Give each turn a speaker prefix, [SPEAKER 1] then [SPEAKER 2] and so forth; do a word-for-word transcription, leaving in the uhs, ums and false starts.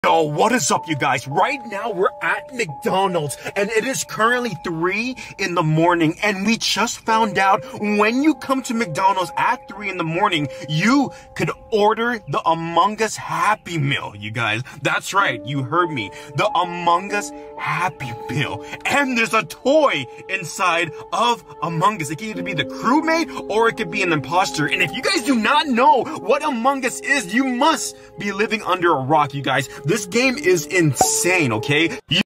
[SPEAKER 1] Yo, what is up, you guys? Right now, we're at McDonald's, and it is currently three in the morning, and we just found out when you come to McDonald's at three in the morning, you could order the Among Us Happy Meal, you guys. That's right, you heard me. The Among Us Happy Meal. And there's a toy inside of Among Us. It can either be the crewmate, or it could be an imposter. And if you guys do not know what Among Us is, you must be living under a rock, you guys. This game is insane, okay? You